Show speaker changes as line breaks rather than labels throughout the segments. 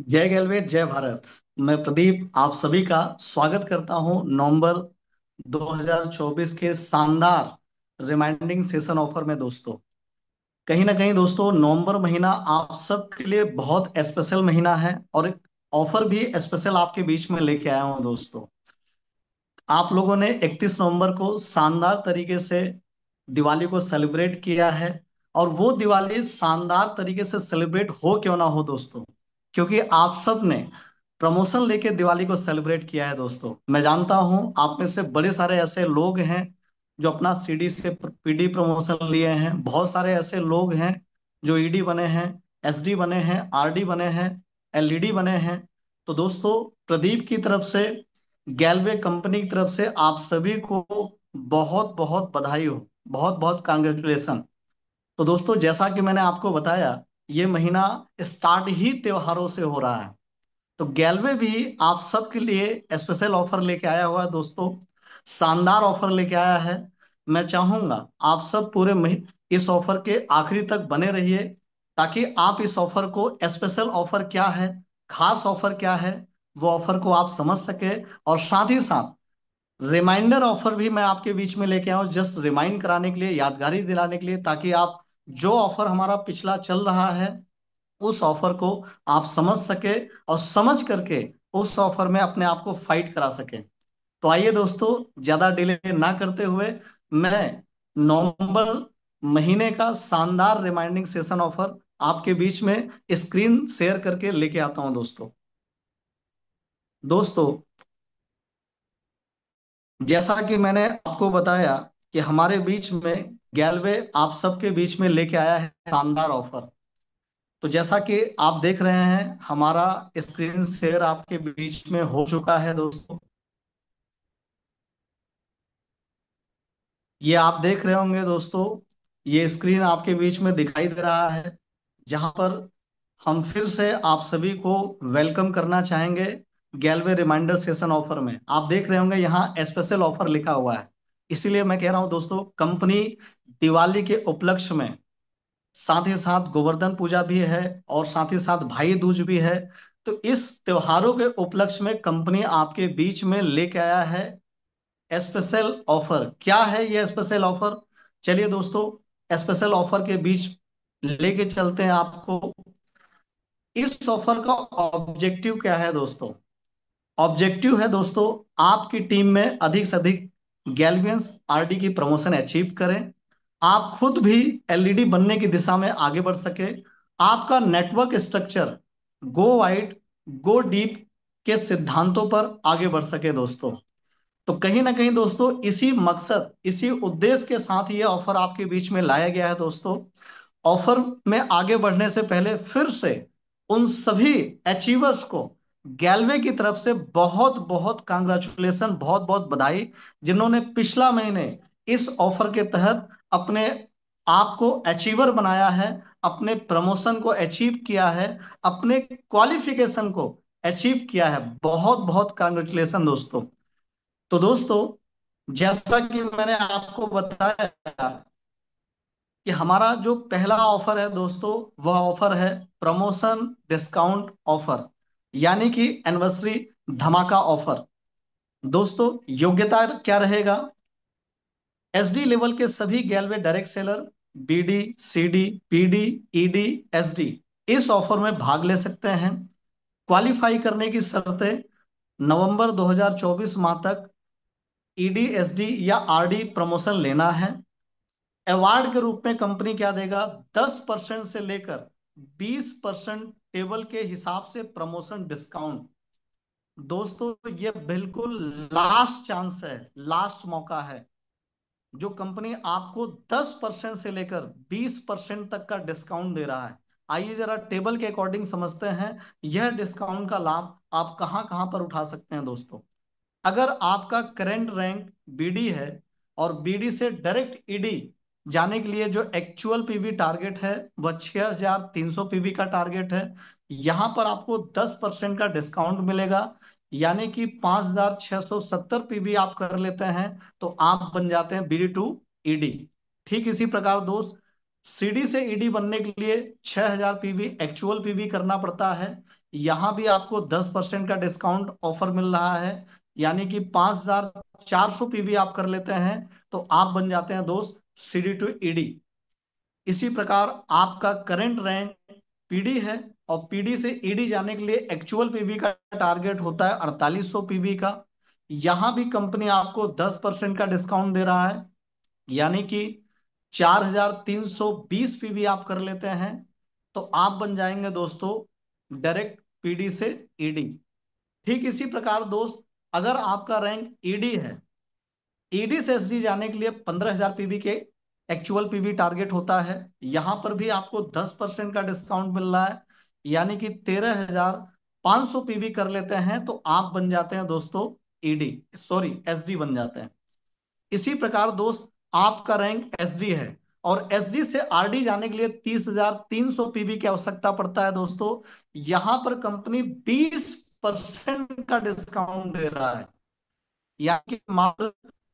जय गैलवे जय भारत। मैं प्रदीप आप सभी का स्वागत करता हूं नवंबर 2024 के शानदार रिमाइंडिंग सेशन ऑफर में दोस्तों। कहीं ना कहीं दोस्तों नवंबर महीना आप सब के लिए बहुत स्पेशल महीना है और एक ऑफर भी स्पेशल आपके बीच में लेके आया हूं दोस्तों। आप लोगों ने 31 नवंबर को शानदार तरीके से दिवाली को सेलिब्रेट किया है। और वो दिवाली शानदार तरीके से सेलिब्रेट हो क्यों ना हो दोस्तों, क्योंकि आप सब ने प्रमोशन लेके दिवाली को सेलिब्रेट किया है दोस्तों। मैं जानता हूं आप में से बड़े सारे ऐसे लोग हैं जो अपना सीडी से पीडी प्रमोशन लिए हैं। बहुत सारे ऐसे लोग हैं जो ईडी बने हैं, एसडी बने हैं, आरडी बने हैं, एलईडी बने हैं। तो दोस्तों, प्रदीप की तरफ से, गैलवे कंपनी की तरफ से आप सभी को बहुत बहुत बधाई हो, बहुत बहुत कांग्रेचुलेशन। तो दोस्तों, जैसा कि मैंने आपको बताया, ये महीना स्टार्ट ही त्योहारों से हो रहा है। तो गैलवे भी आप सबके लिए स्पेशल ऑफर लेके आया हुआ है दोस्तों। शानदार ऑफर लेके आया है। मैं चाहूंगा आप सब इस ऑफर के आखिरी तक बने रहिए, ताकि आप इस ऑफर को, स्पेशल ऑफर क्या है, खास ऑफर क्या है, वो ऑफर को आप समझ सके। और साथ ही साथ रिमाइंडर ऑफर भी मैं आपके बीच में लेके आया हूँ, जस्ट रिमाइंड कराने के लिए, यादगारी दिलाने के लिए, ताकि आप जो ऑफर हमारा पिछला चल रहा है उस ऑफर को आप समझ सके और समझ करके उस ऑफर में अपने आप को फाइट करा सके। तो आइए दोस्तों, ज्यादा डिले ना करते हुए मैं नवंबर महीने का शानदार रिमाइंडिंग सेशन ऑफर आपके बीच में स्क्रीन शेयर करके लेके आता हूं दोस्तों। दोस्तों, जैसा कि मैंने आपको बताया कि हमारे बीच में गैलवे आप सबके बीच में लेके आया है शानदार ऑफर। तो जैसा कि आप देख रहे हैं, हमारा स्क्रीन शेयर आपके बीच में हो चुका है दोस्तों। ये आप देख रहे होंगे दोस्तों, ये स्क्रीन आपके बीच में दिखाई दे रहा है, जहां पर हम फिर से आप सभी को वेलकम करना चाहेंगे। गैलवे रिमाइंडर सेशन ऑफर में आप देख रहे होंगे यहाँ स्पेशल ऑफर लिखा हुआ है। इसीलिए मैं कह रहा हूं दोस्तों, कंपनी दिवाली के उपलक्ष्य में, साथ ही साथ गोवर्धन पूजा भी है और साथ ही साथ भाई दूज भी है। तो इस त्योहारों के उपलक्ष्य में कंपनी आपके बीच में लेके आया है स्पेशल ऑफर। क्या है ये स्पेशल ऑफर? चलिए दोस्तों, स्पेशल ऑफर के बीच लेके चलते हैं आपको। इस ऑफर का ऑब्जेक्टिव क्या है दोस्तों? ऑब्जेक्टिव है दोस्तों, आपकी टीम में अधिक से अधिक गैल्वियंस आरडी की प्रमोशन अचीव करें। आप खुद भी एलईडी बनने की दिशा में आगे बढ़ सके। आपका network structure go wide go deep के सिद्धांतों पर आगे बढ़ सके दोस्तों। तो कहीं ना कहीं दोस्तों, इसी मकसद, इसी उद्देश्य के साथ ये ऑफर आपके बीच में लाया गया है दोस्तों। ऑफर में आगे बढ़ने से पहले फिर से उन सभी अचीवर्स को गैलवे की तरफ से बहुत बहुत कांग्रेचुलेशन, बहुत बहुत बधाई, जिन्होंने पिछला महीने इस ऑफर के तहत अपने आप को अचीवर बनाया है, अपने प्रमोशन को अचीव किया है, अपने क्वालिफिकेशन को अचीव किया है। बहुत बहुत कांग्रेचुलेशन दोस्तों। तो दोस्तों, जैसा कि मैंने आपको बताया कि हमारा जो पहला ऑफर है दोस्तों, वह ऑफर है प्रमोशन डिस्काउंट ऑफर, यानी कि एनिवर्सरी धमाका ऑफर। दोस्तों, योग्यता क्या रहेगा? एसडी लेवल के सभी गैलवे direct seller, BD, CD, PD, ED, SD इस ऑफर में भाग ले सकते हैं। क्वालिफाई करने की शर्तें: नवंबर 2024 माह तक ईडी, एसडी या आरडी प्रमोशन लेना है। अवार्ड के रूप में कंपनी क्या देगा? 10% से लेकर 20% टेबल के हिसाब से प्रमोशन डिस्काउंट। दोस्तों, ये बिल्कुल लास्ट चांस है, लास्ट मौका है। जो कंपनी आपको 10% से लेकर 20% तक का डिस्काउंट दे रहा है। आइए जरा टेबल के अकॉर्डिंग समझते हैं, यह डिस्काउंट का लाभ आप कहां कहां पर उठा सकते हैं दोस्तों। अगर आपका करंट रैंक बीडी है और बीडी से डायरेक्ट ईडी जाने के लिए जो एक्चुअल पीवी टारगेट है वह 6300 पीवी का टारगेट है, यहां पर आपको 10% का डिस्काउंट मिलेगा, यानी कि 5670 पीवी आप कर लेते हैं तो आप बन जाते हैं बीडी टू ईडी। ठीक इसी प्रकार दोस्त, सीडी से ईडी बनने के लिए 6000 पीवी एक्चुअल पीवी करना पड़ता है, यहाँ भी आपको 10% का डिस्काउंट ऑफर मिल रहा है, यानी कि 5400 पीवी आप कर लेते हैं तो आप बन जाते हैं दोस्त सीडी टू ईडी। इसी प्रकार आपका करंट रैंक पीडी है, और पीडी से ईडी जाने के लिए एक्चुअल पीवी का टारगेट होता है 4800 पीवी का। यहां भी कंपनी आपको 10% का डिस्काउंट दे रहा है, यानी कि 4320 पीवी आप कर लेते हैं तो आप बन जाएंगे दोस्तों डायरेक्ट पीडी से ईडी। ठीक इसी प्रकार दोस्त, अगर आपका रैंक ईडी है, ईडी से एसडी जाने के लिए 15000 पीवी के एक्चुअल पीवी टारगेट होता है। यहां पर भी आपको 10% का डिस्काउंट मिल रहा है, यानी कि 13500 पीवी कर लेते हैं तो आप बन जाते हैं दोस्तों ईडी, सॉरी एसडी बन जाते हैं। इसी प्रकार दोस्त, आपका रैंक एसडी है और एसडी से आरडी जाने के लिए 30300 पीवी की आवश्यकता पड़ता है दोस्तों। यहां पर कंपनी 20% का डिस्काउंट दे रहा है, यानी कि मात्र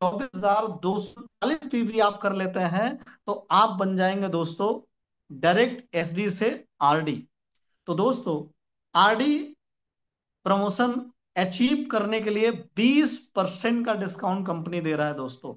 24,240 पीवी आप कर लेते हैं तो आप बन जाएंगे दोस्तों डायरेक्ट एसडी से आरडी। तो दोस्तों, आरडी प्रमोशन अचीव करने के लिए 20% का डिस्काउंट कंपनी दे रहा है दोस्तों।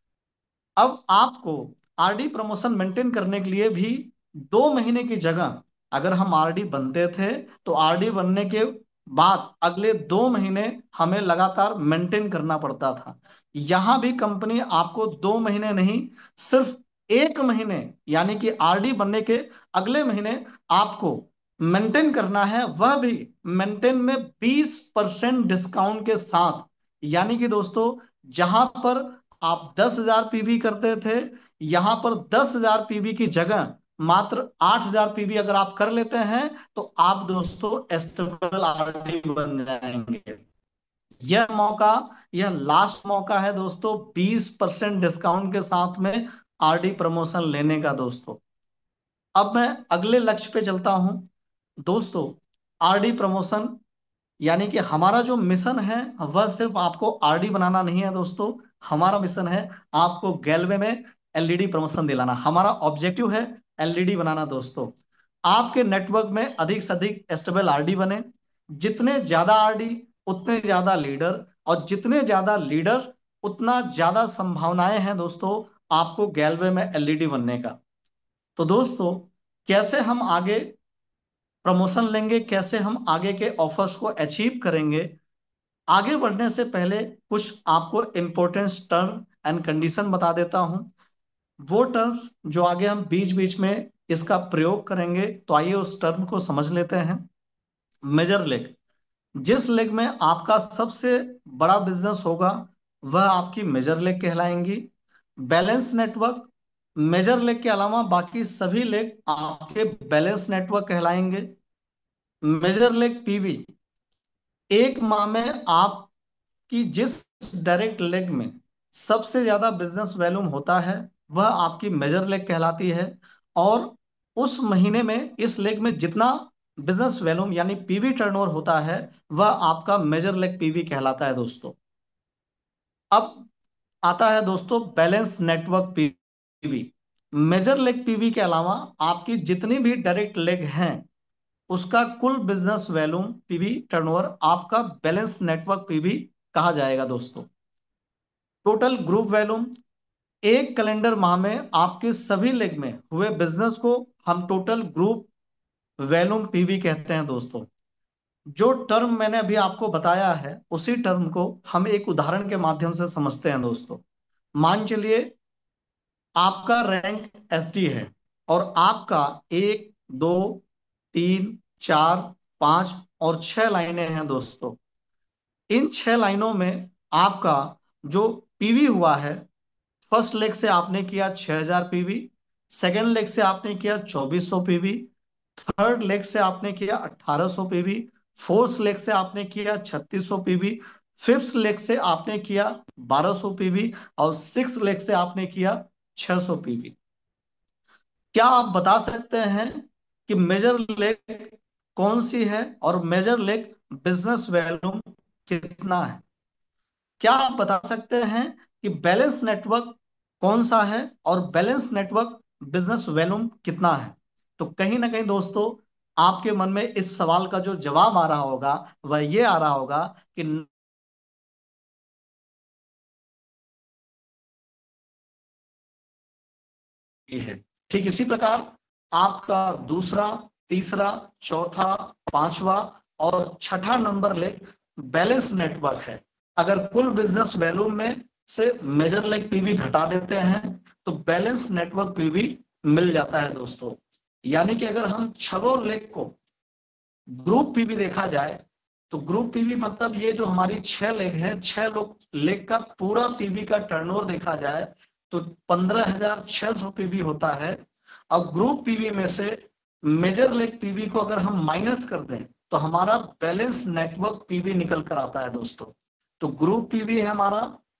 अब आपको आरडी प्रमोशन मेंटेन करने के लिए भी 2 महीने की जगह, अगर हम आरडी बनते थे तो आरडी बनने के बाद अगले 2 महीने हमें लगातार मेंटेन करना पड़ता था। यहां भी कंपनी आपको 2 महीने नहीं, सिर्फ 1 महीने, यानी कि आरडी बनने के अगले महीने आपको मेंटेन करना है, वह भी मेंटेन में 20% डिस्काउंट के साथ। यानी कि दोस्तों, जहां पर आप 10,000 पीवी करते थे, यहां पर 10,000 पीवी की जगह मात्र 8,000 पीवी अगर आप कर लेते हैं तो आप दोस्तों एस्टेबल आरडी बन जाएंगे। यह मौका, यह लास्ट मौका है दोस्तों 20% डिस्काउंट के साथ में आरडी प्रमोशन लेने का दोस्तों। अब मैं अगले लक्ष्य पे चलता हूं दोस्तों। आरडी प्रमोशन, यानी कि हमारा जो मिशन है वह सिर्फ आपको आरडी बनाना नहीं है दोस्तों। हमारा मिशन है आपको गैलवे में एलईडी प्रमोशन दिलाना। हमारा ऑब्जेक्टिव है एलईडी बनाना दोस्तों। आपके नेटवर्क में अधिक से अधिक स्टेबल आरडी बने। जितने ज्यादा आरडी उतने ज्यादा लीडर, और जितने ज्यादा लीडर उतना ज्यादा संभावनाएं हैं दोस्तों आपको गैलवे में एलईडी बनने का। तो दोस्तों, कैसे हम आगे प्रमोशन लेंगे, कैसे हम आगे के ऑफर्स को अचीव करेंगे, आगे बढ़ने से पहले कुछ आपको इंपॉर्टेंट टर्म एंड कंडीशन बता देता हूं। वो टर्म्स जो आगे हम बीच बीच में इसका प्रयोग करेंगे, तो आइए उस टर्म को समझ लेते हैं। मेजर लेग, जिस लेग में आपका सबसे बड़ा बिजनेस होगा वह आपकी मेजर लेग कहलाएंगी। बैलेंस नेटवर्क, मेजर लेग के अलावा बाकी सभी लेग आपके बैलेंस नेटवर्क कहलाएंगे। मेजर लेग पीवी, एक माह में आपकी जिस डायरेक्ट लेग में सबसे ज्यादा बिजनेस वैल्यूम होता है वह आपकी मेजर लेग कहलाती है, और उस महीने में इस लेग में जितना बिजनेस वैल्यूम यानी पीवी टर्नओवर होता है वह आपका मेजर लेग पीवी कहलाता है दोस्तों। अब आता है दोस्तों balance network PV. Major leg PV के अलावा आपकी जितनी भी डायरेक्ट लेग हैं उसका कुल बिजनेस वैल्यूम पीवी टर्नओवर आपका बैलेंस नेटवर्क पीवी कहा जाएगा दोस्तों। टोटल ग्रुप वैल्यूम, एक कैलेंडर माह में आपके सभी लेग में हुए बिजनेस को हम टोटल ग्रुप वैल्यूम पीवी कहते हैं दोस्तों। जो टर्म मैंने अभी आपको बताया है उसी टर्म को हम एक उदाहरण के माध्यम से समझते हैं दोस्तों। मान चलिए आपका रैंक एसडी है और आपका 1, 2, 3, 4, 5 और 6 लाइनें हैं दोस्तों। इन 6 लाइनों में आपका जो पीवी हुआ है, फर्स्ट लेग से आपने किया 6,000 पीवी, सेकेंड लेग से आपने किया 2,400 पीवी, थर्ड लेग से आपने किया 1,800 पीवी, फोर्थ लेग से आपने किया 3,600 पीवी, फिफ्थ लेग से आपने किया 1,200 पीवी, और सिक्स लेग से आपने किया 600 पीवी। क्या आप बता सकते हैं कि मेजर लेग कौन सी है और मेजर लेग बिजनेस वैल्यूम कितना है? क्या आप बता सकते हैं कि बैलेंस नेटवर्क कौन सा है और बैलेंस नेटवर्क बिजनेस वैल्यूम कितना है? तो कहीं ना कहीं दोस्तों आपके मन में इस सवाल का जो जवाब आ रहा होगा वह ये आ रहा होगा कि ये है। ठीक इसी प्रकार आपका दूसरा, तीसरा, चौथा, पांचवा और छठा नंबर लेग बैलेंस नेटवर्क है। अगर कुल बिजनेस वैल्यूम में से मेजर लेग पीवी घटा देते हैं तो बैलेंस नेटवर्क पीवी मिल जाता है दोस्तों। यानी कि अगर हम छह लेग को ग्रुप पीवी देखा जाए तो ग्रुप पीवी मतलब ये जो हमारी छह लेग है, छह लोग लेग का पूरा पीवी का टर्नओवर देखा जाए तो 15,600 पीवी होता है। और ग्रुप पीवी में से मेजर लेग पीवी को अगर हम माइनस कर दें तो हमारा बैलेंस नेटवर्क पीवी निकल कर आता है दोस्तों। तो ग्रुप पीवी है हमारा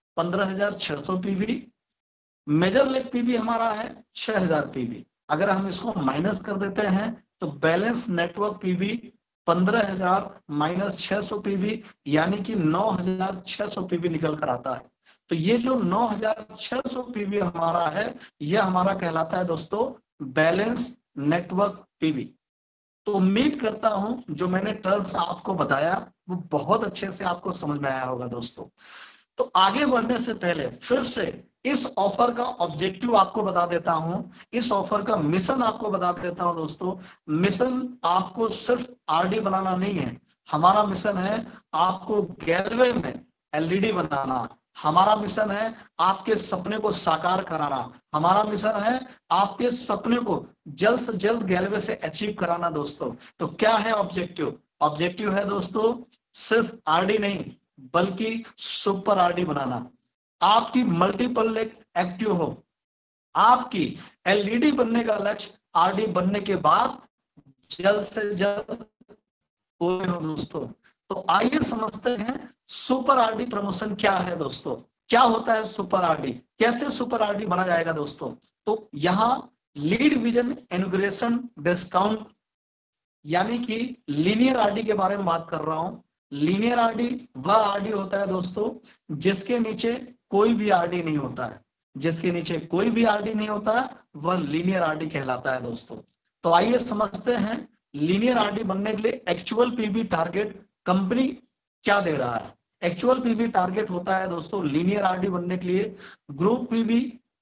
15,600 पीवी, मेजर लेग पीवी हमारा है 6,000 पीवी। अगर हम इसको माइनस कर देते हैं तो balance network PV 15,000 minus 600 PV यानी कि 9,600 पीवी निकल कर आता है। तो ये जो 9,600 पीवी हमारा है यह हमारा कहलाता है दोस्तों बैलेंस नेटवर्क पीवी। तो उम्मीद करता हूं जो मैंने टर्म्स आपको बताया वो बहुत अच्छे से आपको समझ में आया होगा दोस्तों। तो आगे बढ़ने से पहले फिर से इस ऑफर का ऑब्जेक्टिव आपको बता देता हूं, इस ऑफर का मिशन आपको बता देता हूं दोस्तों। मिशन आपको सिर्फ आरडी बनाना नहीं है, हमारा मिशन है आपको गैलवे में एलईडी बनाना। हमारा मिशन है आपके सपने को साकार कराना। हमारा मिशन है आपके सपने को जल्द से जल्द गैलवे से अचीव कराना दोस्तों। तो क्या है ऑब्जेक्टिव? ऑब्जेक्टिव है दोस्तों सिर्फ आरडी नहीं बल्कि सुपर आरडी बनाना। आपकी मल्टीपल लेग एक्टिव हो, आपकी एलईडी बनने का लक्ष्य आरडी बनने के बाद जल्द से जल्द पूरे हो दोस्तों। तो आइए समझते हैं सुपर आरडी प्रमोशन क्या है दोस्तों। क्या होता है सुपर आरडी, कैसे सुपर आरडी बना जाएगा दोस्तों? तो यहाँ लीड विजन इनॉग्रेशन डिस्काउंट यानी कि लीनियर आरडी के बारे में बात कर रहा हूं। लीनियर आरडी वह आरडी होता है दोस्तों जिसके नीचे कोई भी आरडी नहीं होता है। जिसके नीचे कोई भी आरडी नहीं होता है वह लीनियर आरडी कहलाता है दोस्तों। तो आइए समझते हैं लीनियर आरडी बनने के लिए एक्चुअल पीवी टारगेट कंपनी क्या दे रहा है। एक्चुअल पीवी टारगेट होता है दोस्तों लीनियर आरडी बनने के लिए ग्रुप पीवी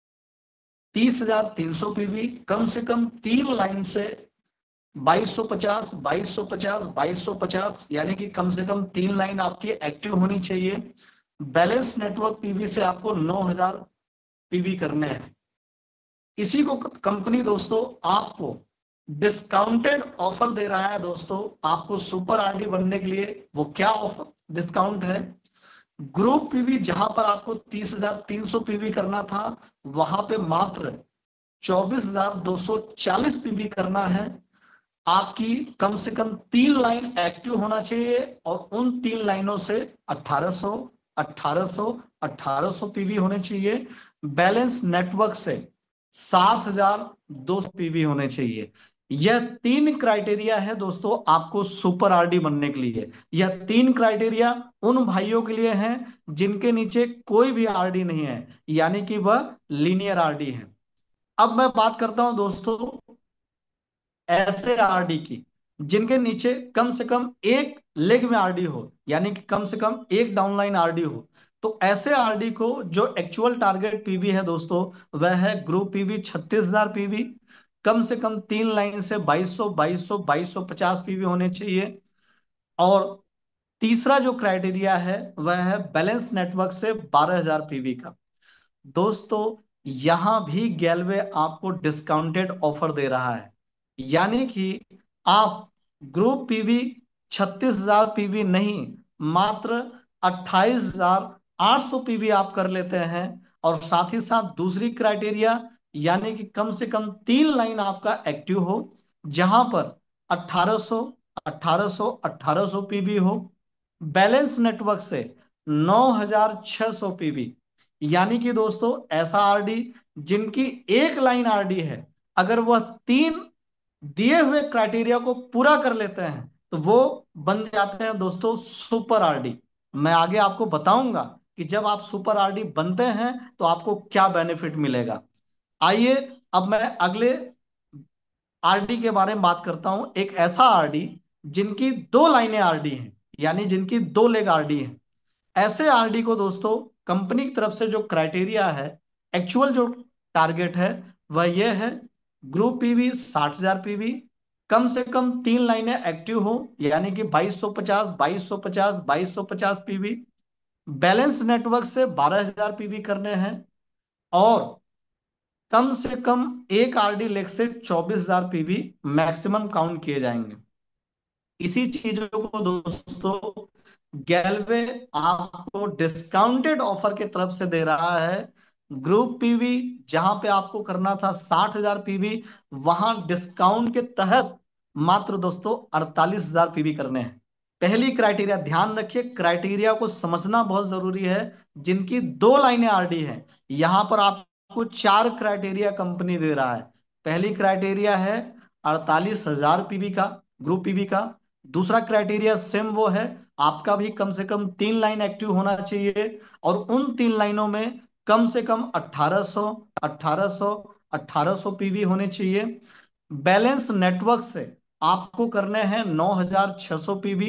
30,300 पीवी, कम से कम 3 लाइन से 2250 2250 2250 यानी कि कम से कम 3 लाइन आपकी एक्टिव होनी चाहिए। बैलेंस नेटवर्क पीवी से आपको 9,000 पीवी करने हैं। इसी को कंपनी दोस्तों आपको डिस्काउंटेड ऑफर दे रहा है दोस्तों आपको सुपर आरडी बनने के लिए। वो क्या ऑफर डिस्काउंट है? ग्रुप पीवी जहां पर आपको 30,300 पीवी करना था वहां पे मात्र 24,240 पीवी करना है। आपकी कम से कम 3 लाइन एक्टिव होना चाहिए और उन 3 लाइनों से 1800 1800 1800 पीवी होने चाहिए। बैलेंस नेटवर्क से 7,200 पीवी होने चाहिए। यह 3 क्राइटेरिया है दोस्तों आपको सुपर आरडी बनने के लिए। यह 3 क्राइटेरिया उन भाइयों के लिए हैं जिनके नीचे कोई भी आरडी नहीं है यानी कि वह लीनियर आरडी है। अब मैं बात करता हूं दोस्तों ऐसे आरडी की जिनके नीचे कम से कम एक लेग में आरडी हो यानी कि कम से कम एक डाउनलाइन आरडी हो। तो ऐसे आरडी को जो एक्चुअल टारगेट पीवी है दोस्तों वह है ग्रुप पीवी 36,000 पीवी, कम से कम 3 लाइन से 2200 2200 2250 पीवी होने चाहिए। और तीसरा जो क्राइटेरिया है वह है बैलेंस नेटवर्क से 12,000 पीवी का। दोस्तों यहां भी गैलवे आपको डिस्काउंटेड ऑफर दे रहा है यानी कि आप ग्रुप पीवी 36,000 पीवी नहीं मात्र 28,800 पीवी आप कर लेते हैं। और साथ ही साथ दूसरी क्राइटेरिया यानी कि कम से कम 3 लाइन आपका एक्टिव हो जहां पर 1800 1800 1800 पीवी हो। बैलेंस नेटवर्क से 9,600 पीवी यानी कि दोस्तों ऐसा आरडी जिनकी एक लाइन आरडी है अगर वह 3 दिए हुए क्राइटेरिया को पूरा कर लेते हैं तो वो बन जाते हैं दोस्तों सुपर आरडी। मैं आगे आपको बताऊंगा कि जब आप सुपर आरडी बनते हैं तो आपको क्या बेनिफिट मिलेगा। आइए अब मैं अगले आरडी के बारे में बात करता हूं। एक ऐसा आरडी जिनकी दो लाइनें आरडी हैं, यानी जिनकी दो लेग आरडी हैं। ऐसे आरडी को दोस्तों कंपनी की तरफ से जो क्राइटेरिया है, एक्चुअल जो टारगेट है, वह यह है, ग्रुप पीवी 60,000 पीवी, कम से कम तीन लाइनें एक्टिव हो, यानी कि 2250 2250 2250 पीवी, बैलेंस नेटवर्क से 12,000 पीवी करने हैं, और कम से कम एक आरडी लेग से 24,000 पीवी मैक्सिमम काउंट किए जाएंगे। इसी चीजों को दोस्तों गैलवे आपको डिस्काउंटेड ऑफर की तरफ से दे रहा है। ग्रुप पीवी जहां पे आपको करना था 60,000 पीवी, वहां डिस्काउंट के तहत मात्र दोस्तों 48,000 पीवी करने हैं। पहली क्राइटेरिया ध्यान रखिए, क्राइटेरिया को समझना बहुत जरूरी है। जिनकी दो लाइनें आरडी हैं, यहां पर आपको चार क्राइटेरिया कंपनी दे रहा है। पहली क्राइटेरिया है 48,000 पीवी का, ग्रुप पीवी का। दूसरा क्राइटेरिया सेम वो है, आपका भी कम से कम तीन लाइन एक्टिव होना चाहिए, और उन तीन लाइनों में कम से कम 1800 1800 1800 पीवी होने चाहिए। बैलेंस नेटवर्क से आपको करने हैं 9,600 पीवी।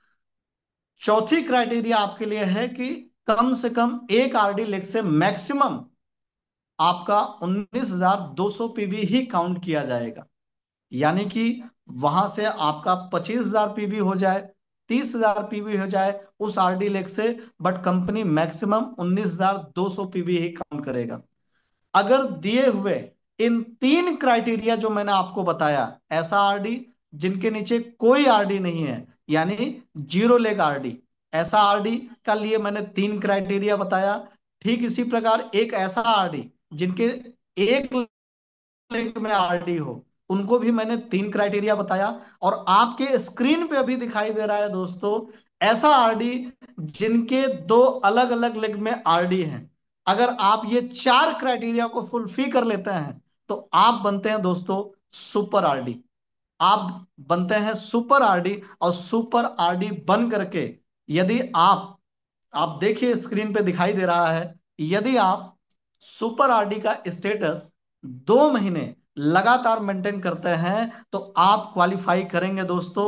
चौथी क्राइटेरिया आपके लिए है कि कम से कम एक आरडी लेग से मैक्सिमम आपका 19,200 पीवी ही काउंट किया जाएगा, यानी कि वहां से आपका 25,000 पीवी हो जाए, 30,000 पीवी हो जाए उस आरडी लेग से, बट कंपनी मैक्सिमम 19,200 पीवी ही काउंट करेगा। अगर दिए हुए इन तीन क्राइटेरिया जो मैंने आपको बताया, ऐसा आरडी जिनके नीचे कोई आरडी नहीं है, यानी जीरो लेग आरडी, ऐसा आरडी का लिए मैंने तीन क्राइटेरिया बताया। ठीक इसी प्रकार एक ऐसा आरडी जिनके एक लेग में आरडी हो, उनको भी मैंने तीन क्राइटेरिया बताया। और आपके स्क्रीन पे अभी दिखाई दे रहा है दोस्तों ऐसा आरडी जिनके दो अलग अलग लेग में आरडी हैं। अगर आप ये चार क्राइटेरिया को फुलफिल कर लेते हैं तो आप बनते हैं दोस्तों सुपर आरडी। आप बनते हैं सुपर आरडी, और सुपर आरडी बन करके यदि आप देखिए स्क्रीन पे दिखाई दे रहा है, यदि आप सुपर आरडी का स्टेटस 2 महीने लगातार मेंटेन करते हैं तो आप क्वालिफाई करेंगे दोस्तों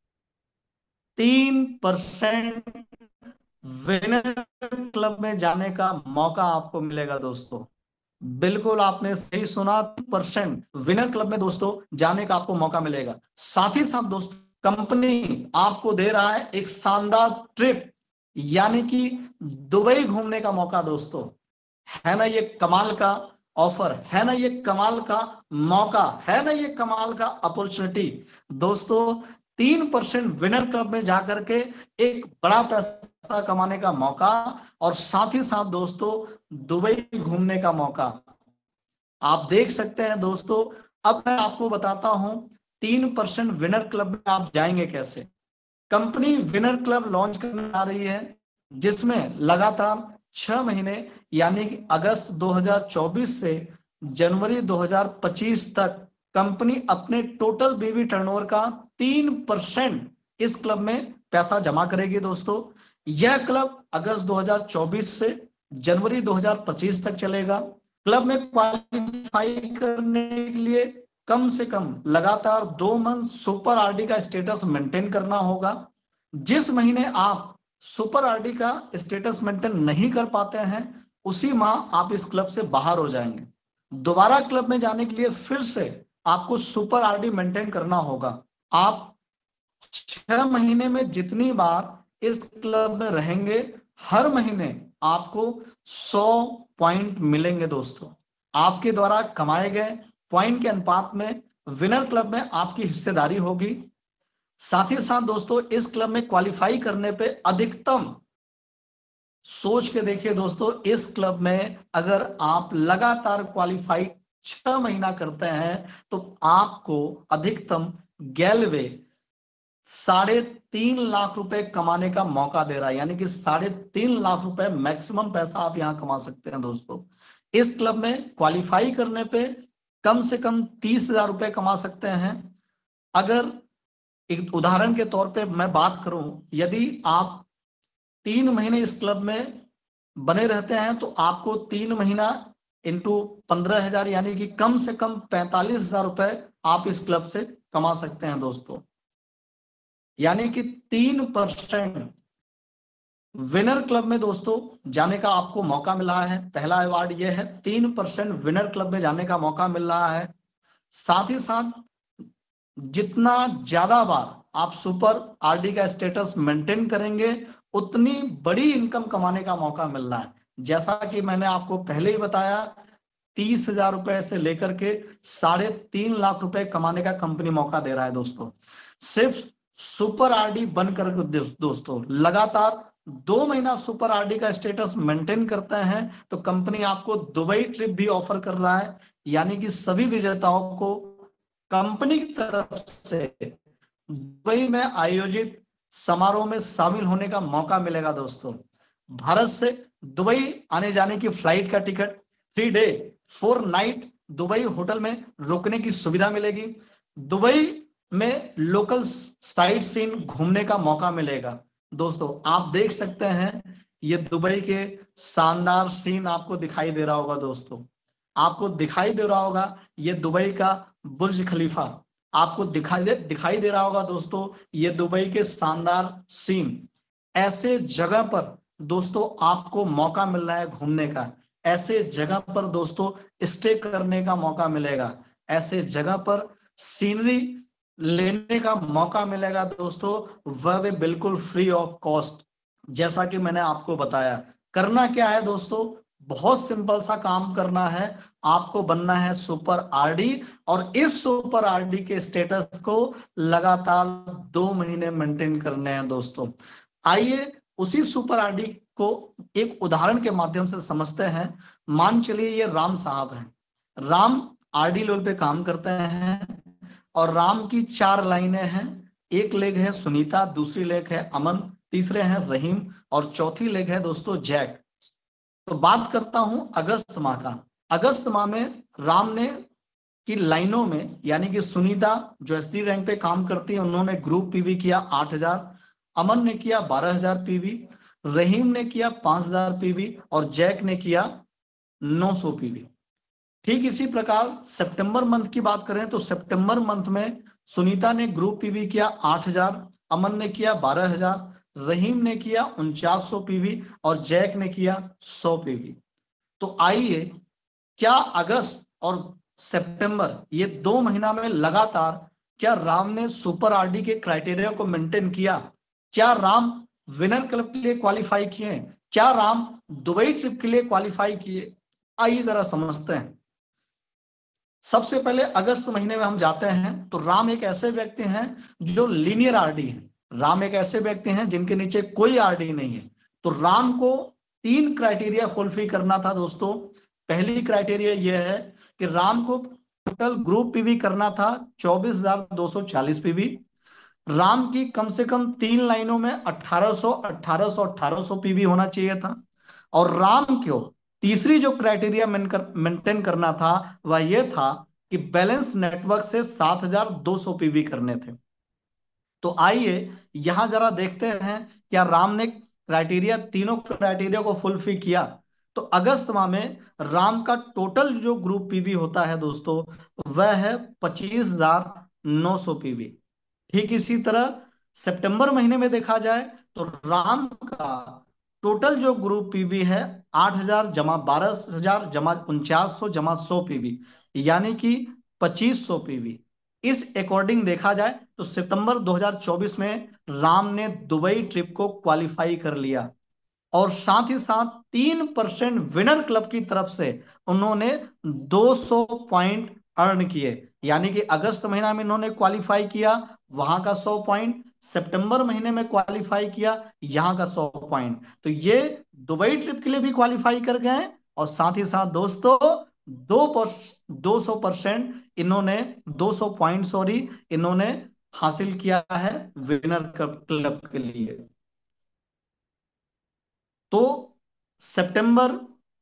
3% विनर क्लब में जाने का मौका आपको मिलेगा दोस्तों। बिल्कुल आपने सही सुना, 3% विनर क्लब में दोस्तों जाने का आपको मौका मिलेगा। साथ ही साथ दोस्तों कंपनी आपको दे रहा है एक शानदार ट्रिप, यानी कि दुबई घूमने का मौका दोस्तों। है ना ये कमाल का ऑफर, है ना ये कमाल का मौका, है ना ये कमाल का अपॉर्चुनिटी दोस्तों। 3% विनर क्लब में जाकर के एक बड़ा पैसा कमाने का मौका, और साथ ही साथ दोस्तों दुबई घूमने का मौका। आप देख सकते हैं दोस्तों। अब मैं आपको बताता हूं 3% विनर क्लब में आप जाएंगे कैसे। कंपनी विनर क्लब लॉन्च करने आ रही है, जिसमें लगातार 6 महीने, यानी कि अगस्त 2024 से जनवरी 2025 तक कंपनी अपने टोटल बीवी टर्नओवर का 3% इस क्लब में पैसा जमा करेगी दोस्तों। यह क्लब अगस्त 2024 से जनवरी 2025 तक चलेगा। क्लब में क्वालिफाई करने के लिए कम से कम लगातार 2 मंथ सुपर आरडी का स्टेटस मेंटेन करना होगा। जिस महीने आप सुपर आरडी का स्टेटस मेंटेन नहीं कर पाते हैं, उसी माह आप इस क्लब से बाहर हो जाएंगे। दोबारा क्लब में जाने के लिए फिर से आपको सुपर आरडी मेंटेन करना होगा। आप 6 महीने में जितनी बार इस क्लब में रहेंगे, हर महीने आपको 100 पॉइंट मिलेंगे दोस्तों। आपके द्वारा कमाए गए पॉइंट के अनुपात में विनर क्लब में आपकी हिस्सेदारी होगी। साथ ही साथ दोस्तों इस क्लब में क्वालिफाई करने पे अधिकतम, सोच के देखिए दोस्तों, इस क्लब में अगर आप लगातार क्वालिफाई 6 महीना करते हैं तो आपको अधिकतम गैलवे 3.5 लाख रुपए कमाने का मौका दे रहा है, यानी कि 3.5 लाख रुपए मैक्सिमम पैसा आप यहां कमा सकते हैं दोस्तों। इस क्लब में क्वालिफाई करने पे कम से कम 30,000 रुपए कमा सकते हैं। अगर एक उदाहरण के तौर पे मैं बात करूं, यदि आप 3 महीने इस क्लब में बने रहते हैं तो आपको 3 महीना इंटू 15,000, यानी कि कम से कम 45,000 रुपए आप इस क्लब से कमा सकते हैं दोस्तों। यानी कि 3% विनर क्लब में दोस्तों जाने का आपको मौका मिल रहा है। पहला अवार्ड यह है, 3% विनर क्लब में जाने का मौका मिल रहा है। साथ ही साथ जितना ज्यादा बार आप सुपर आरडी का स्टेटस मेंटेन करेंगे, उतनी बड़ी इनकम कमाने का मौका मिल रहा है। जैसा कि मैंने आपको पहले ही बताया, 30,000 रुपए से लेकर के 3.5 लाख रुपए कमाने का कंपनी मौका दे रहा है दोस्तों। सिर्फ सुपर आरडी बनकर दोस्तों लगातार 2 महीना सुपर आरडी का स्टेटस मेंटेन करते हैं तो कंपनी आपको दुबई ट्रिप भी ऑफर कर रहा है। यानी कि सभी विजेताओं को कंपनी की तरफ से दुबई में आयोजित समारोह में शामिल होने का मौका मिलेगा दोस्तों। भारत से दुबई आने जाने की फ्लाइट का ticket, 3 day 4 night Dubai hotel में रुकने की सुविधा मिलेगी। दुबई में लोकल साइट सीन घूमने का मौका मिलेगा दोस्तों। आप देख सकते हैं, ये दुबई के शानदार सीन आपको दिखाई दे रहा होगा दोस्तों। आपको दिखाई दे रहा होगा ये दुबई का बुर्ज खलीफा, आपको दिखाई दे रहा होगा दोस्तों ये दुबई के शानदार सीन। ऐसे जगह पर दोस्तों आपको मौका मिल रहा है घूमने का, ऐसे जगह पर दोस्तों स्टे करने का मौका मिलेगा, ऐसे जगह पर सीनरी लेने का मौका मिलेगा दोस्तों, वह भी बिल्कुल फ्री ऑफ कॉस्ट। जैसा कि मैंने आपको बताया, करना क्या है दोस्तों, बहुत सिंपल सा काम करना है। आपको बनना है सुपर आरडी और इस सुपर आरडी के स्टेटस को लगातार 2 महीने मेंटेन करने हैं दोस्तों। आइए उसी सुपर आरडी को एक उदाहरण के माध्यम से समझते हैं। मान चलिए ये राम साहब हैं। राम आरडी लेवल पे काम करते हैं और राम की 4 लाइनें हैं। एक लेग है सुनीता, दूसरी लेग है अमन, तीसरे हैं रहीम और चौथी लेग है दोस्तों जैक। तो बात करता हूं अगस्त माह का। अगस्त माह में राम ने की लाइनों में, यानी कि सुनीता जो एसडी रैंक पे काम करती है, उन्होंने ग्रुप पीवी किया 8,000, अमन ने किया 12,000 पीवी, रहीम ने किया 5,000 पीवी और जैक ने किया 900 पीवी। ठीक इसी प्रकार सितंबर मंथ की बात करें तो सितंबर मंथ में सुनीता ने ग्रुप पीवी किया 8,000, अमन ने किया 12,000, रहीम ने किया 4900 पीवी और जैक ने किया 100 पीवी। तो आइए, क्या अगस्त और सितंबर ये 2 महीना में लगातार क्या राम ने सुपर आरडी के क्राइटेरिया को मेंटेन किया? क्या राम विनर क्लब के लिए क्वालिफाई किए? क्या राम दुबई ट्रिप के लिए क्वालिफाई किए? आइए जरा समझते हैं। सबसे पहले अगस्त महीने में हम जाते हैं तो राम एक ऐसे व्यक्ति हैं जो लीनियर आरडी हैं। राम एक ऐसे व्यक्ति हैं जिनके नीचे कोई आरडी नहीं है। तो राम को 3 क्राइटेरिया फुलफिल करना था दोस्तों। पहली क्राइटेरिया यह है कि राम को टोटल ग्रुप पीवी करना था 24,240 पीवी। राम की कम से कम 3 लाइनों में 1800 1800 1800 पीवी होना चाहिए था। और राम को तीसरी जो क्राइटेरिया मेंटेन करना था वह यह था कि बैलेंस नेटवर्क से 7,200 पीवी करने थे। तो आइए यहां जरा देखते हैं क्या राम ने तीनों क्राइटेरिया को फुलफिल किया। तो अगस्त माह में राम का टोटल जो ग्रुप पीवी होता है दोस्तों वह है 25,900 पीवी। ठीक इसी तरह सितंबर महीने में देखा जाए तो राम का टोटल जो ग्रुप पीवी है 8,000 जमा 12,000 जमा 4900 जमा 100 पीवी, यानी कि 2500 पीवी। इस अकॉर्डिंग देखा जाए तो सितंबर 2024 में राम ने दुबई ट्रिप को क्वालिफाई कर लिया और साथ ही साथ 3% विनर क्लब की तरफ से उन्होंने 200 पॉइंट अर्न किए। यानी कि अगस्त महीना में इन्होंने क्वालिफाई किया, वहां का 100 पॉइंट, सितंबर महीने में क्वालिफाई किया, यहां का 100 पॉइंट। तो ये दुबई ट्रिप के लिए भी क्वालिफाई कर गए हैं और साथ ही साथ दोस्तों 200% इन्होंने 200 पॉइंट सॉरी इन्होंने हासिल किया है विनर क्लब के लिए। तो सितंबर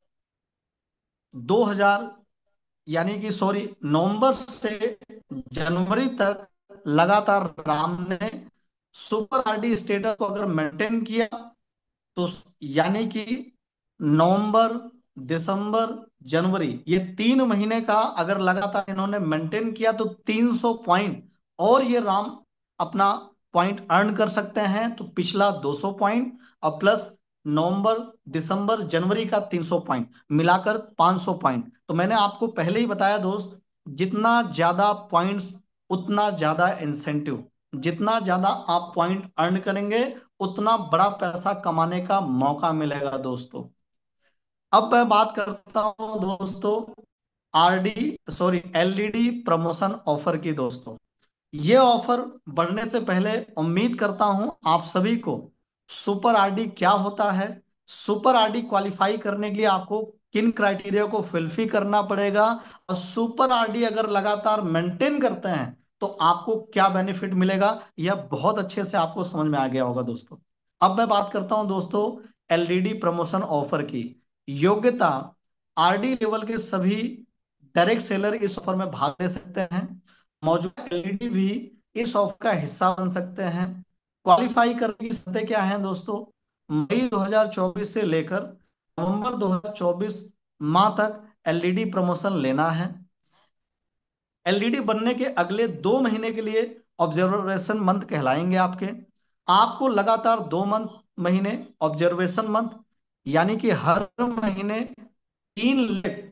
2000 यानी कि सॉरी नवंबर से जनवरी तक लगातार राम ने सुपर आरडी स्टेटस को अगर मेंटेन किया तो यानी कि नवंबर दिसंबर, जनवरी, ये 3 महीने का अगर लगातार इन्होंने मेंटेन किया तो 300 पॉइंट और ये राम अपना पॉइंट अर्न कर सकते हैं। तो पिछला 200 पॉइंट और प्लस नवंबर, दिसंबर, जनवरी का 300 पॉइंट मिलाकर 500 पॉइंट। तो मैंने आपको पहले ही बताया दोस्त, जितना ज्यादा पॉइंट्स उतना ज्यादा इंसेंटिव, जितना ज्यादा आप पॉइंट अर्न करेंगे उतना बड़ा पैसा कमाने का मौका मिलेगा दोस्तों। अब मैं बात करता हूं दोस्तों RD sorry LED promotion offer की दोस्तों। ये ऑफर बढ़ने से पहले उम्मीद करता हूं आप सभी को सुपर आरडी क्या होता है, सुपर आरडी क्वालिफाई करने के लिए आपको किन क्राइटेरिया को फिलफिल करना पड़ेगा, और सुपर आरडी अगर लगातार मेंटेन करते हैं तो आपको क्या बेनिफिट मिलेगा, यह बहुत अच्छे से आपको समझ में आ गया होगा दोस्तों। अब मैं बात करता हूं दोस्तों एलईडी प्रमोशन ऑफर की। योग्यता, आरडी लेवल के सभी डायरेक्ट सेलर इस ऑफर में भाग ले सकते हैं। मौजूदा एलईडी भी इस ऑफर का हिस्सा बन सकते हैं। क्वालिफाई करने की शर्तें क्या हैं दोस्तों? मई 2024 से लेकर नवंबर 2024 माह तक एलईडी प्रमोशन लेना है। एलईडी बनने के अगले 2 महीने के लिए ऑब्जर्वेशन मंथ कहलाएंगे आपके। आपको लगातार 2 महीने ऑब्जर्वेशन मंथ, यानी कि हर महीने 3 लेग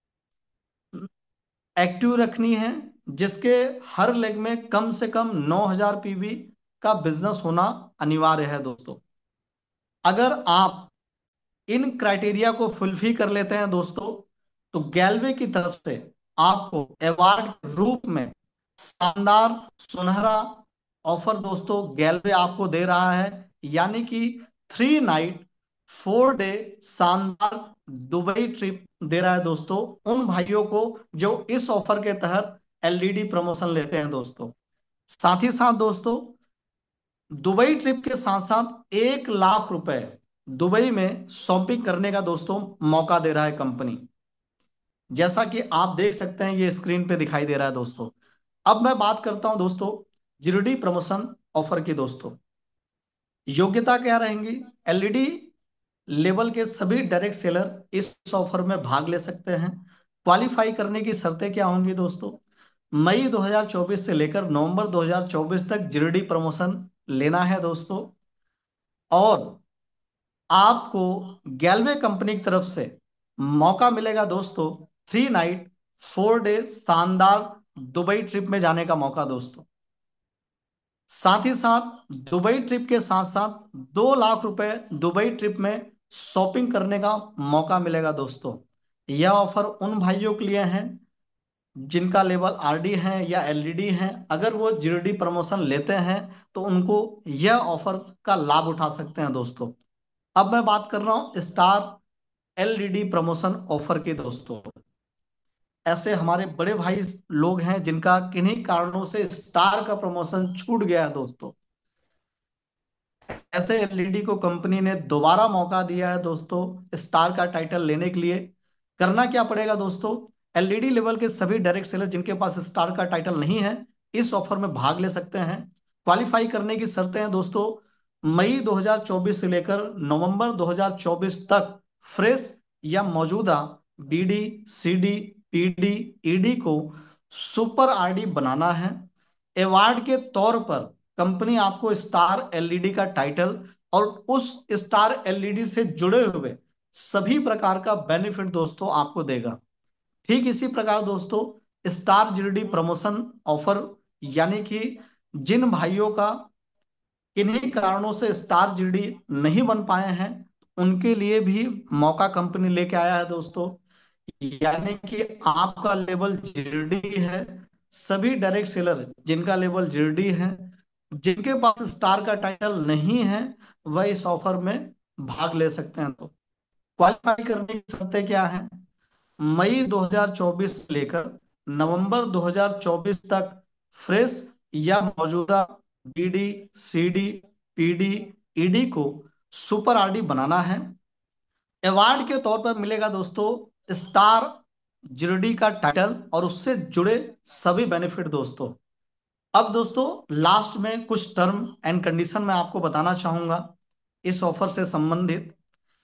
एक्टिव रखनी है, जिसके हर लेग में कम से कम 9,000 पीवी का बिजनेस होना अनिवार्य है दोस्तों। अगर आप इन क्राइटेरिया को फुलफिल कर लेते हैं दोस्तों, तो गैलवे की तरफ से आपको अवार्ड के रूप में शानदार सुनहरा ऑफर दोस्तों गैलवे आपको दे रहा है, यानी कि 3 नाइट 4 डे शानदार दुबई ट्रिप दे रहा है दोस्तों उन भाइयों को जो इस ऑफर के तहत एलईडी प्रमोशन लेते हैं दोस्तों। साथ ही साथ दोस्तों दुबई ट्रिप के साथ साथ 1 लाख रुपए दुबई में शॉपिंग करने का दोस्तों मौका दे रहा है कंपनी, जैसा कि आप देख सकते हैं ये स्क्रीन पे दिखाई दे रहा है दोस्तों। अब मैं बात करता हूं दोस्तों जीडीडी प्रमोशन ऑफर की दोस्तों। योग्यता क्या रहेंगी? एलईडी लेवल के सभी डायरेक्ट सेलर इस ऑफर में भाग ले सकते हैं। क्वालिफाई करने की शर्तें क्या होंगी दोस्तों? मई 2024 से लेकर नवंबर 2024 तक जीडीडी प्रमोशन लेना है दोस्तों, और आपको गैलवे कंपनी की तरफ से मौका मिलेगा दोस्तों 3 नाइट 4 डे शानदार दुबई ट्रिप में जाने का मौका दोस्तों। साथ ही साथ दुबई ट्रिप के साथ साथ 2 लाख रुपए दुबई ट्रिप में शॉपिंग करने का मौका मिलेगा दोस्तों। यह ऑफर उन भाइयों के लिए है जिनका लेवल आरडी है या एलईडी है। अगर वो जीडी प्रमोशन लेते हैं तो उनको यह ऑफर का लाभ उठा सकते हैं दोस्तों। अब मैं बात कर रहा हूं स्टार एलईडी प्रमोशन ऑफर के दोस्तों। ऐसे हमारे बड़े भाई लोग हैं जिनका किन्हीं कारणों से स्टार का प्रमोशन छूट गया है दोस्तों। ऐसे एलईडी को कंपनी ने दोबारा मौका दिया है दोस्तों स्टार का टाइटल लेने के लिए। करना क्या पड़ेगा दोस्तों? एलईडी लेवल के सभी डायरेक्ट सेलर जिनके पास स्टार का टाइटल नहीं है इस ऑफर में भाग ले सकते हैं। क्वालिफाई करने की शर्तें हैं दोस्तों, मई 2024 से लेकर नवंबर 2024 तक फ्रेश या मौजूदा बीडी, सीडी, पीडी, ईडी को सुपर आरडी बनाना है। अवार्ड के तौर पर कंपनी आपको स्टार एलईडी का टाइटल और उस स्टार एलईडी से जुड़े हुए सभी प्रकार का बेनिफिट दोस्तों आपको देगा। ठीक इसी प्रकार दोस्तों स्टार जीडी प्रमोशन ऑफर, यानी कि जिन भाइयों का किन्हीं कारणों से स्टार जीडी नहीं बन पाए हैं उनके लिए भी मौका कंपनी लेके आया है दोस्तों। यानी कि आपका लेवल जीडी है, सभी डायरेक्ट सेलर जिनका लेवल जीडी है, जिनके पास स्टार का टाइटल नहीं है, वह इस ऑफर में भाग ले सकते हैं। तो क्वालिफाई करने की शर्तें क्या हैं? मई 2024 से लेकर नवंबर 2024 तक फ्रेश या मौजूदा बीडी, सीडी, पीडी, ईडी को सुपर आरडी बनाना है। अवार्ड के तौर पर मिलेगा दोस्तों स्टार जीडी का टाइटल और उससे जुड़े सभी बेनिफिट दोस्तों। अब दोस्तों लास्ट में कुछ टर्म एंड कंडीशन मैं आपको बताना चाहूंगा इस ऑफर से संबंधित।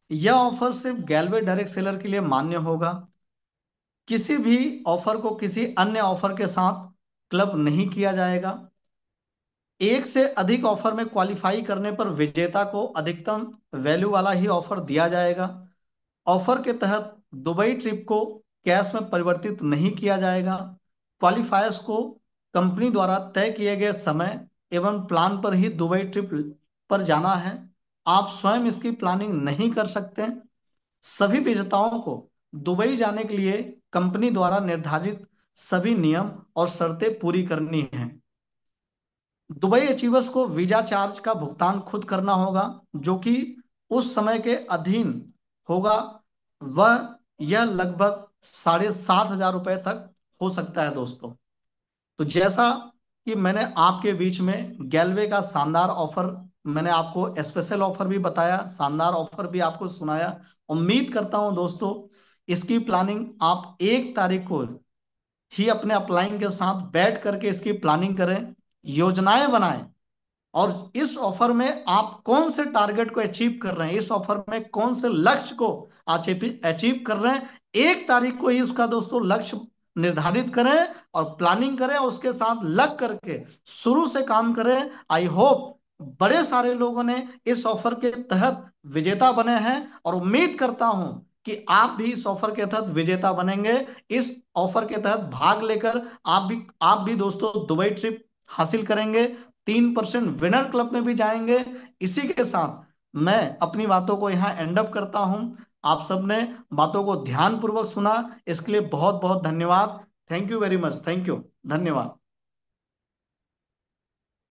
यह ऑफर सिर्फ गैलवे डायरेक्ट सेलर के लिए मान्य होगा। किसी भी ऑफर को किसी अन्य ऑफर के साथ क्लब नहीं किया जाएगा। एक से अधिक ऑफर में क्वालिफाई करने पर विजेता को अधिकतम वैल्यू वाला ही ऑफर दिया जाएगा। ऑफर के तहत दुबई ट्रिप को कैश में परिवर्तित नहीं किया जाएगा। क्वालिफायर्स को कंपनी द्वारा तय किए गए समय एवं प्लान पर ही दुबई ट्रिप पर जाना है। आप स्वयं इसकी प्लानिंग नहीं कर सकते। सभी विजेताओं को दुबई जाने के लिए कंपनी द्वारा निर्धारित सभी नियम और शर्तें पूरी करनी हैं। दुबई अचीवर्स को वीजा चार्ज का भुगतान खुद करना होगा, जो कि उस समय के अधीन होगा। वह यह लगभग 7,500 रुपए तक हो सकता है दोस्तों। तो जैसा कि मैंने आपके बीच में गैलवे का शानदार ऑफर, मैंने आपको स्पेशल ऑफर भी बताया, शानदार ऑफर भी आपको सुनाया। उम्मीद करता हूं दोस्तों इसकी प्लानिंग आप 1 तारीख को ही अपने अपलाइन के साथ बैठ करके इसकी प्लानिंग करें, योजनाएं बनाएं। और इस ऑफर में आप कौन से टारगेट को अचीव कर रहे हैं, इस ऑफर में कौन से लक्ष्य को अचीव कर रहे हैं, 1 तारीख को ही उसका दोस्तों लक्ष्य निर्धारित करें और प्लानिंग करें और उसके साथ लग करके शुरू से काम करें। आई होप बड़े सारे लोगों ने इस ऑफर के तहत विजेता बने हैं और उम्मीद करता हूं कि आप भी इस ऑफर के तहत विजेता बनेंगे। इस ऑफर के तहत भाग लेकर आप भी दोस्तों दुबई ट्रिप हासिल करेंगे, 3% विनर क्लब में भी जाएंगे। इसी के साथ मैं अपनी बातों को यहाँ एंड अप करता हूं। आप सबने बातों को ध्यान पूर्वक सुना, इसके लिए बहुत बहुत धन्यवाद। Thank you very much, thank you, धन्यवाद।